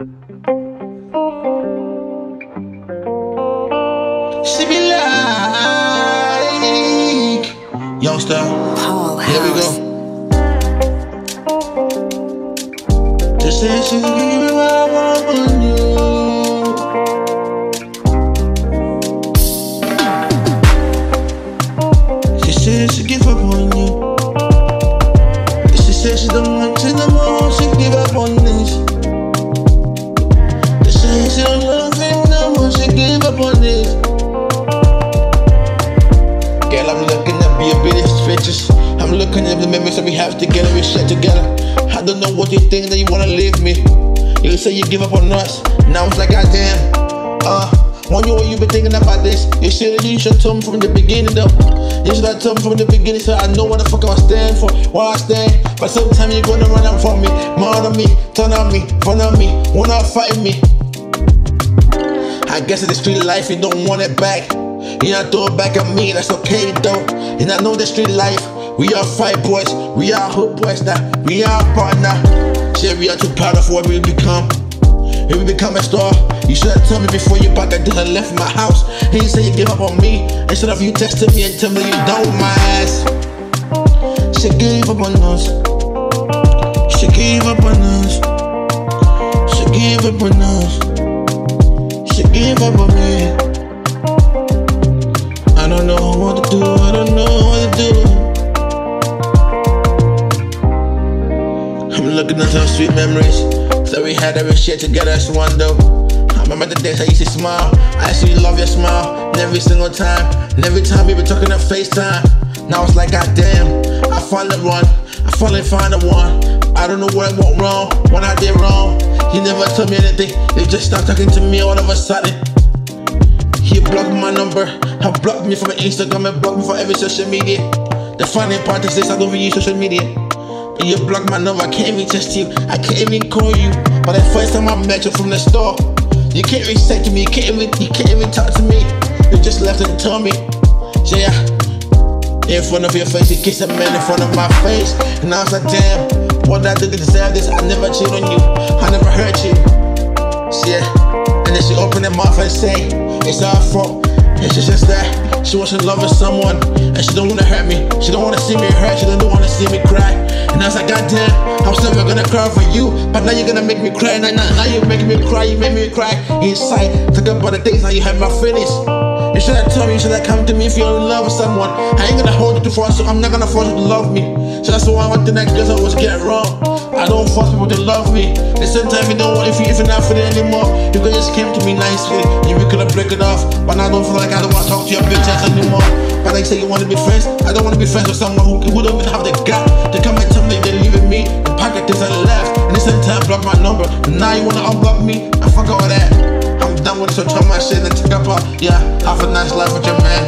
She be like, youngster, here we go. Just say she's giving up on you. She said she give up on you. She said she don't want to no more. She give up on this. She said she don't love him no more. She give up on this. Girl, I'm looking at your biggest pictures. I'm looking at the memories that we have together, we share together. I don't know what you think that you wanna leave me. You say you give up on us. Now it's like goddamn. Wonder what you been thinking about this. You should have told me from the beginning though. You should have told me from the beginning so I know what the fuck I stand for, where I stand. But sometimes you're gonna run out from me, murder me, turn on me, front on me, wanna fight me. I guess in the street life you don't want it back. You not throw it back at me, that's okay though. And I know the street life, we are fight boys, we are hood boys now, we are partner. Shit, we are too proud of what we become. If we become a star, you should have told me before you back until I left my house. And you say you give up on me, instead of you texting me and tell me you don't my ass. She gave up on us. She gave up on us. She gave up on us. She gave up on me. I don't know what to do, I don't know what to do. I'm looking at our sweet memories that we had every shit together as one though. I remember the days I used to smile. I actually love your smile. And every single time, and every time we been talking on FaceTime. Now it's like goddamn, I finally run, I finally find the one. I don't know where I went wrong, when I did wrong. You never told me anything, you just started talking to me all of a sudden. He blocked my number, he blocked me from Instagram and blocked me from every social media. The funny part is this, I don't even use social media. But you blocked my number, I can't even text you, I can't even call you. But the first time I met you from the store, you can't even say to me, you can't even talk to me. You just left and told me, yeah. In front of your face, you kiss a man in front of my face. And I was like, damn, what did I do to deserve this? I never cheated on you, I never hurt you. Yeah, and then she opened her mouth and say, it's our fault. And she's just that, she wants to love with someone. And she don't wanna hurt me, she don't wanna see me hurt, she don't wanna see me cry. And I was like, goddamn, I was never gonna cry for you, but now you're gonna make me cry. Now you're making me cry, you made me cry inside. Talk about the days how you had my feelings. You should have told me, you should have come to me if you're in love with someone. I ain't gonna hold you to force you, I'm not gonna force you to love me. So that's the one thing that girls always get wrong. I don't force people to love me. And sometimes you don't want, if you're not feeling anymore, you could just came to me nicely, and we could have break it off. But now I don't feel like I don't wanna talk to your bitch ass anymore. But like say you wanna be friends, I don't wanna be friends with someone who don't even have the gut to come and tell me they're leaving me and pack the things I left. And the same time block my number, and now you wanna unblock me? I fuck all that. I'm done with this, so tell my shit and take up yeah, have a nice life with your man.